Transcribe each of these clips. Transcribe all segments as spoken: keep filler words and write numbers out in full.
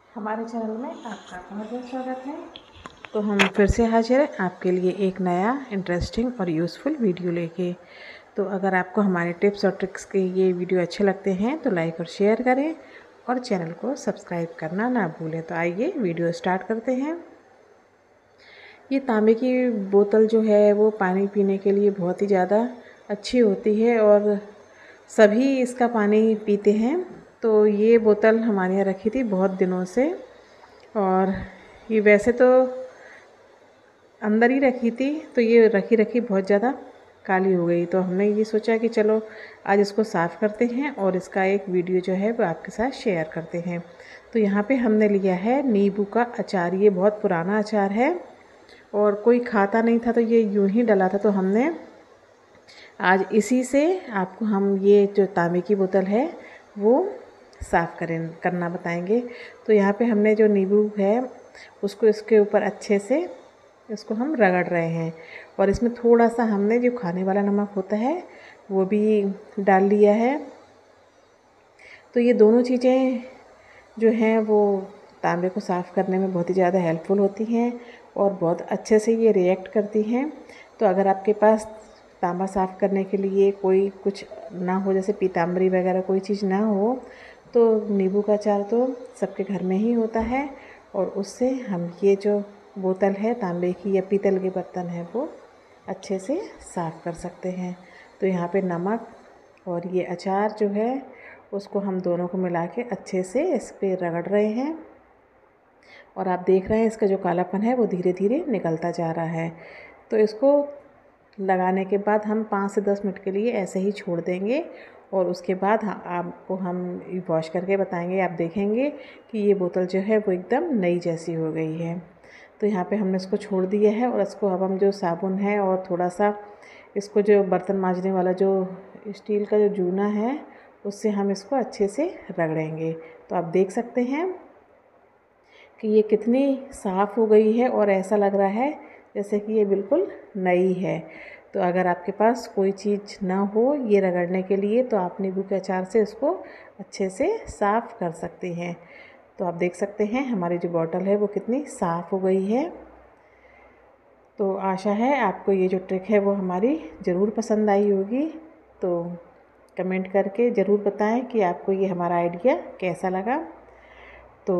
हमारे चैनल में आपका बहुत बहुत स्वागत है। तो हम फिर से हाजिर हैं आपके लिए एक नया इंटरेस्टिंग और यूज़फुल वीडियो लेके। तो अगर आपको हमारे टिप्स और ट्रिक्स के ये वीडियो अच्छे लगते हैं तो लाइक और शेयर करें और चैनल को सब्सक्राइब करना ना भूलें। तो आइए वीडियो स्टार्ट करते हैं। ये तांबे की बोतल जो है वो पानी पीने के लिए बहुत ही ज़्यादा अच्छी होती है और सभी इसका पानी पीते हैं। तो ये बोतल हमारे यहाँ रखी थी बहुत दिनों से और ये वैसे तो अंदर ही रखी थी, तो ये रखी रखी बहुत ज़्यादा काली हो गई। तो हमने ये सोचा कि चलो आज इसको साफ़ करते हैं और इसका एक वीडियो जो है वो आपके साथ शेयर करते हैं। तो यहाँ पे हमने लिया है नींबू का अचार। ये बहुत पुराना अचार है और कोई खाता नहीं था तो ये यूं ही डला था। तो हमने आज इसी से आपको हम ये जो तांबे की बोतल है वो साफ़ करें करना बताएंगे। तो यहाँ पे हमने जो नींबू है उसको इसके ऊपर अच्छे से इसको हम रगड़ रहे हैं और इसमें थोड़ा सा हमने जो खाने वाला नमक होता है वो भी डाल लिया है। तो ये दोनों चीज़ें जो हैं वो तांबे को साफ़ करने में बहुत ही ज़्यादा हेल्पफुल होती हैं और बहुत अच्छे से ये रिएक्ट करती हैं। तो अगर आपके पास तांबा साफ़ करने के लिए कोई कुछ ना हो, जैसे पीताम्बरी वगैरह कोई चीज़ ना हो, तो नींबू का अचार तो सबके घर में ही होता है और उससे हम ये जो बोतल है तांबे की या पीतल के बर्तन है वो अच्छे से साफ़ कर सकते हैं। तो यहाँ पे नमक और ये अचार जो है उसको हम दोनों को मिला के अच्छे से इस पर रगड़ रहे हैं और आप देख रहे हैं इसका जो कालापन है वो धीरे धीरे निकलता जा रहा है। तो इसको लगाने के बाद हम पाँच से दस मिनट के लिए ऐसे ही छोड़ देंगे और उसके बाद आपको हम वॉश करके बताएंगे। आप देखेंगे कि ये बोतल जो है वो एकदम नई जैसी हो गई है। तो यहाँ पे हमने इसको छोड़ दिया है और इसको अब हम जो साबुन है और थोड़ा सा इसको जो बर्तन मांजने वाला जो स्टील का जो जूना है उससे हम इसको अच्छे से रगड़ेंगे। तो आप देख सकते हैं कि ये कितनी साफ़ हो गई है और ऐसा लग रहा है जैसे कि ये बिल्कुल नई है। तो अगर आपके पास कोई चीज़ ना हो ये रगड़ने के लिए तो आप नींबू के अचार से इसको अच्छे से साफ़ कर सकते हैं। तो आप देख सकते हैं हमारी जो बॉटल है वो कितनी साफ़ हो गई है। तो आशा है आपको ये जो ट्रिक है वो हमारी ज़रूर पसंद आई होगी। तो कमेंट करके ज़रूर बताएं कि आपको ये हमारा आइडिया कैसा लगा। तो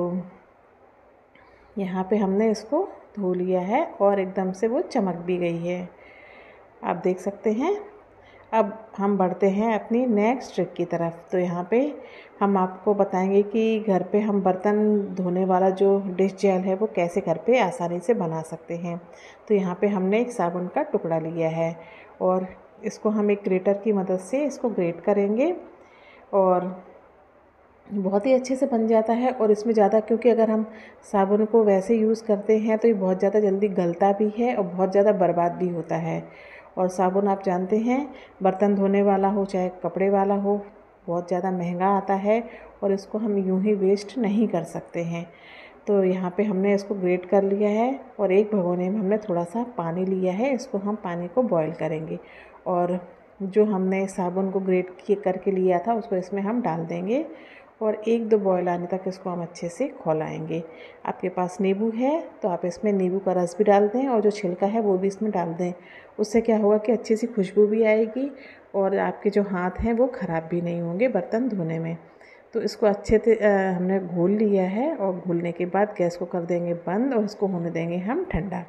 यहाँ पे हमने इसको धो लिया है और एकदम से वो चमक भी गई है, आप देख सकते हैं। अब हम बढ़ते हैं अपनी नेक्स्ट ट्रिक की तरफ। तो यहाँ पे हम आपको बताएंगे कि घर पे हम बर्तन धोने वाला जो डिश जेल है वो कैसे घर पे आसानी से बना सकते हैं। तो यहाँ पे हमने एक साबुन का टुकड़ा लिया है और इसको हम एक ग्रेटर की मदद से इसको ग्रेट करेंगे और बहुत ही अच्छे से बन जाता है। और इसमें ज़्यादा, क्योंकि अगर हम साबुन को वैसे यूज़ करते हैं तो ये बहुत ज़्यादा जल्दी गलता भी है और बहुत ज़्यादा बर्बाद भी होता है। और साबुन आप जानते हैं बर्तन धोने वाला हो चाहे कपड़े वाला हो बहुत ज़्यादा महंगा आता है और इसको हम यूं ही वेस्ट नहीं कर सकते हैं। तो यहाँ पे हमने इसको ग्रेट कर लिया है और एक भगोने में हमने थोड़ा सा पानी लिया है। इसको हम पानी को बॉईल करेंगे और जो हमने साबुन को ग्रेट किए करके लिया था उसको इसमें हम डाल देंगे और एक दो बॉयल आने तक इसको हम अच्छे से खौलाएंगे। आपके पास नींबू है तो आप इसमें नींबू का रस भी डाल दें और जो छिलका है वो भी इसमें डाल दें। उससे क्या होगा कि अच्छी सी खुशबू भी आएगी और आपके जो हाथ हैं वो ख़राब भी नहीं होंगे बर्तन धोने में। तो इसको अच्छे से हमने घोल लिया है और घोलने के बाद गैस को कर देंगे बंद और इसको होने देंगे हम ठंडा।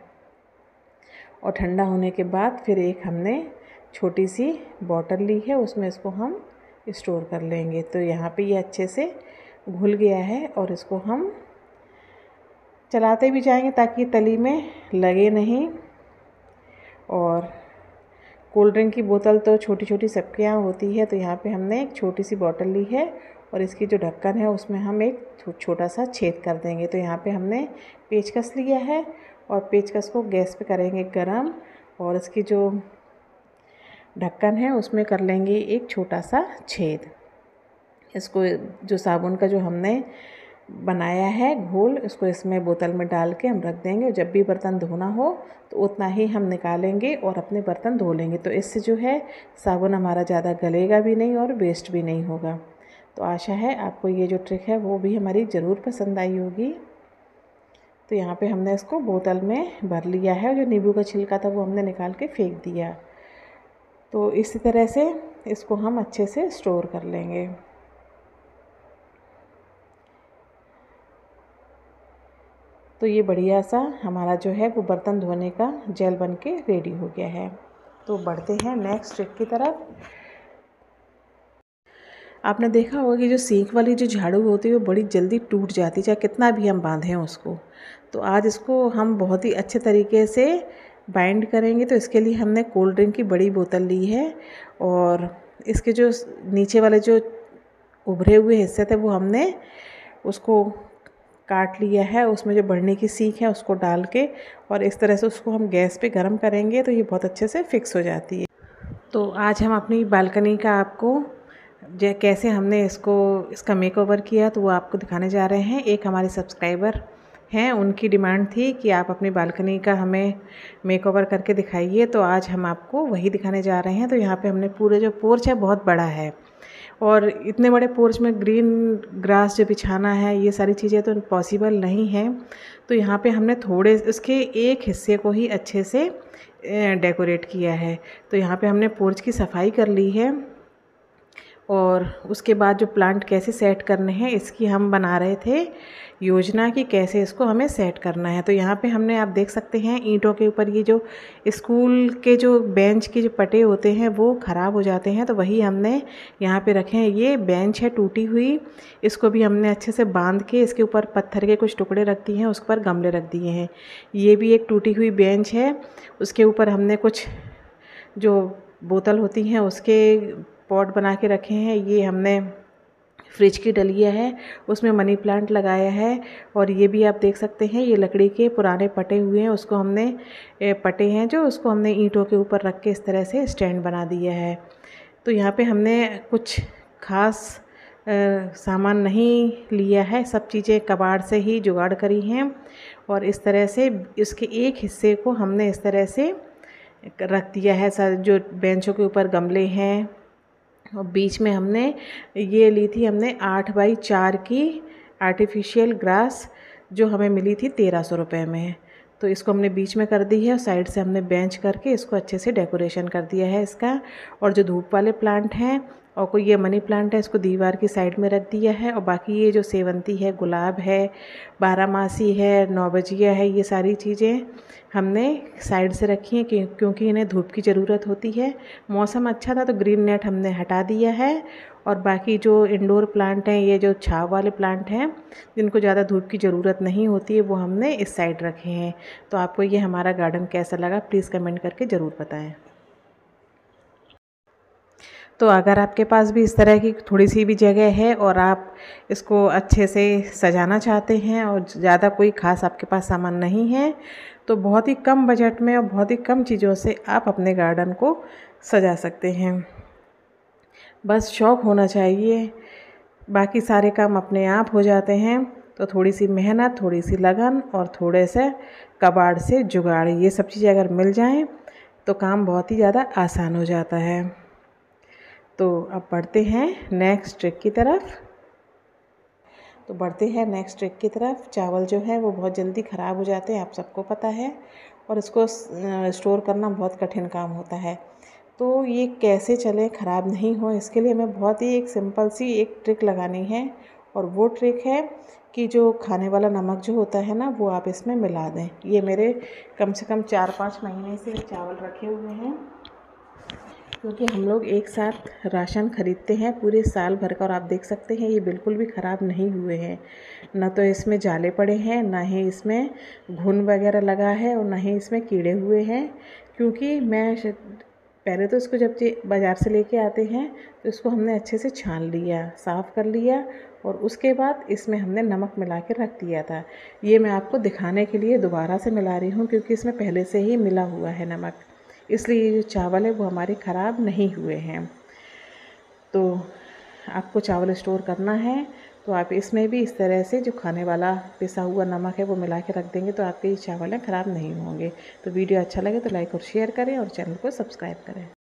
और ठंडा होने के बाद फिर एक हमने छोटी सी बॉटल ली है उसमें इसको हम स्टोर कर लेंगे। तो यहाँ पे ये अच्छे से घुल गया है और इसको हम चलाते भी जाएंगे ताकि तली में लगे नहीं। और कोल्ड ड्रिंक की बोतल तो छोटी छोटी सबके यहाँ होती है, तो यहाँ पे हमने एक छोटी सी बॉटल ली है और इसकी जो ढक्कन है उसमें हम एक छोटा सा छेद कर देंगे। तो यहाँ पे हमने पेचकस लिया है और पेचकस को गैस पे करेंगे गरम और इसकी जो ढक्कन है उसमें कर लेंगे एक छोटा सा छेद। इसको जो साबुन का जो हमने बनाया है घोल इसको इसमें बोतल में डाल के हम रख देंगे। जब भी बर्तन धोना हो तो उतना ही हम निकालेंगे और अपने बर्तन धो लेंगे। तो इससे जो है साबुन हमारा ज़्यादा गलेगा भी नहीं और वेस्ट भी नहीं होगा। तो आशा है आपको ये जो ट्रिक है वो भी हमारी ज़रूर पसंद आई होगी। तो यहाँ पे हमने इसको बोतल में भर लिया है, जो नींबू का छिलका था वो हमने निकाल के फेंक दिया। तो इसी तरह से इसको हम अच्छे से स्टोर कर लेंगे। तो ये बढ़िया सा हमारा जो है वो बर्तन धोने का जेल बन के रेडी हो गया है। तो बढ़ते हैं नेक्स्ट ट्रिक की तरफ। आपने देखा होगा कि जो सींक वाली जो झाड़ू होती है वो बड़ी जल्दी टूट जाती है, चाहे कितना भी हम बांधें उसको। तो आज इसको हम बहुत ही अच्छे तरीके से बाइंड करेंगे। तो इसके लिए हमने कोल्ड ड्रिंक की बड़ी बोतल ली है और इसके जो नीचे वाले जो उभरे हुए हिस्से थे वो हमने उसको काट लिया है। उसमें जो बढ़ने की सीख है उसको डाल के और इस तरह से उसको हम गैस पे गरम करेंगे तो ये बहुत अच्छे से फिक्स हो जाती है। तो आज हम अपनी बालकनी का आपको जो कैसे हमने इसको इसका मेकओवर किया तो वो आपको दिखाने जा रहे हैं। एक हमारे सब्सक्राइबर हैं, उनकी डिमांड थी कि आप अपनी बालकनी का हमें मेकओवर करके दिखाइए, तो आज हम आपको वही दिखाने जा रहे हैं। तो यहाँ पे हमने पूरे जो पोर्च है बहुत बड़ा है और इतने बड़े पोर्च में ग्रीन ग्रास जो बिछाना है ये सारी चीज़ें तो पॉसिबल नहीं है। तो यहाँ पे हमने थोड़े इसके एक हिस्से को ही अच्छे से डेकोरेट किया है। तो यहाँ पे हमने पोर्च की सफाई कर ली है और उसके बाद जो प्लांट कैसे सेट करने हैं इसकी हम बना रहे थे योजना कि कैसे इसको हमें सेट करना है। तो यहाँ पे हमने आप देख सकते हैं ईंटों के ऊपर ये जो स्कूल के जो बेंच के जो पटे होते हैं वो ख़राब हो जाते हैं, तो वही हमने यहाँ पे रखे हैं। ये बेंच है टूटी हुई, इसको भी हमने अच्छे से बांध के इसके ऊपर पत्थर के कुछ टुकड़े रख दिए हैं, उस पर गमले रख दिए हैं। ये भी एक टूटी हुई बेंच है, उसके ऊपर हमने कुछ जो बोतल होती हैं उसके पॉट बना के रखे हैं। ये हमने फ्रिज की डलिया है उसमें मनी प्लांट लगाया है और ये भी आप देख सकते हैं ये लकड़ी के पुराने पटे हुए हैं, उसको हमने पटे हैं जो उसको हमने ईंटों के ऊपर रख के इस तरह से स्टैंड बना दिया है। तो यहाँ पे हमने कुछ खास सामान नहीं लिया है, सब चीज़ें कबाड़ से ही जुगाड़ करी हैं और इस तरह से इसके एक हिस्से को हमने इस तरह से रख दिया है। सर जो बेंचों के ऊपर गमले हैं और बीच में हमने ये ली थी हमने आठ बाई चार की आर्टिफिशियल ग्रास जो हमें मिली थी तेरह सौ रुपये में। तो इसको हमने बीच में कर दी है और साइड से हमने बेंच करके इसको अच्छे से डेकोरेशन कर दिया है इसका। और जो धूप वाले प्लांट हैं और कोई ये मनी प्लांट है इसको दीवार की साइड में रख दिया है और बाकी ये जो सेवंती है, गुलाब है, बारहमासी है, नौबजिया है, ये सारी चीज़ें हमने साइड से रखी हैं क्योंकि इन्हें धूप की ज़रूरत होती है। मौसम अच्छा था तो ग्रीन नेट हमने हटा दिया है और बाकी जो इंडोर प्लांट हैं, ये जो छाव वाले प्लांट हैं जिनको ज़्यादा धूप की ज़रूरत नहीं होती है वो हमने इस साइड रखे हैं। तो आपको ये हमारा गार्डन कैसा लगा प्लीज़ कमेंट करके ज़रूर बताएं। तो अगर आपके पास भी इस तरह की थोड़ी सी भी जगह है और आप इसको अच्छे से सजाना चाहते हैं और ज़्यादा कोई ख़ास आपके पास सामान नहीं है तो बहुत ही कम बजट में और बहुत ही कम चीज़ों से आप अपने गार्डन को सजा सकते हैं। बस शौक़ होना चाहिए, बाकी सारे काम अपने आप हो जाते हैं। तो थोड़ी सी मेहनत, थोड़ी सी लगन और थोड़े से कबाड़ से जुगाड़, ये सब चीज़ें अगर मिल जाएं तो काम बहुत ही ज़्यादा आसान हो जाता है। तो अब बढ़ते हैं नेक्स्ट ट्रिक की तरफ। तो बढ़ते हैं नेक्स्ट ट्रिक की तरफ। चावल जो है वो बहुत जल्दी ख़राब हो जाते हैं, आप सबको पता है, और इसको स्टोर करना बहुत कठिन काम होता है। तो ये कैसे चले ख़राब नहीं हो, इसके लिए हमें बहुत ही एक सिंपल सी एक ट्रिक लगानी है और वो ट्रिक है कि जो खाने वाला नमक जो होता है ना वो आप इसमें मिला दें। ये मेरे कम से कम चार पाँच महीने से चावल रखे हुए हैं क्योंकि हम लोग एक साथ राशन ख़रीदते हैं पूरे साल भर का और आप देख सकते हैं ये बिल्कुल भी ख़राब नहीं हुए हैं। ना तो इसमें जाले पड़े हैं, ना ही इसमें घुन वगैरह लगा है और ना ही इसमें कीड़े हुए हैं। क्योंकि मैं पहले तो इसको जब बाज़ार से लेके आते हैं तो इसको हमने अच्छे से छान लिया, साफ़ कर लिया और उसके बाद इसमें हमने नमक मिला के रख दिया था। ये मैं आपको दिखाने के लिए दोबारा से मिला रही हूँ क्योंकि इसमें पहले से ही मिला हुआ है नमक, इसलिए ये जो चावल है वो हमारे ख़राब नहीं हुए हैं। तो आपको चावल स्टोर करना है तो आप इसमें भी इस तरह से जो खाने वाला पिसा हुआ नमक है वो मिला के रख देंगे तो आपके ये चावल ख़राब नहीं होंगे। तो वीडियो अच्छा लगे तो लाइक और शेयर करें और चैनल को सब्सक्राइब करें।